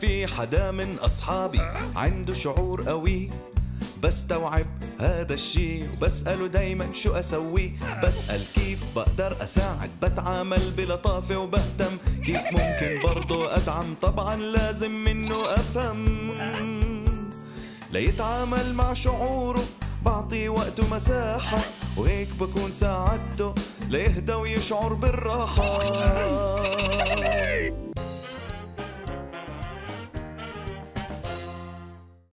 في حدا من أصحابي عنده شعور قوي، بستوعب هذا الشي وبسأله دايما شو أسوي. بسأل كيف بقدر أساعد، بتعامل بلطافة وبهتم، كيف ممكن برضو أدعم، طبعا لازم منه أفهم ليتعامل مع شعوره، بعطي وقته مساحة وهيك بكون ساعدته ليهدى ويشعر بالراحة.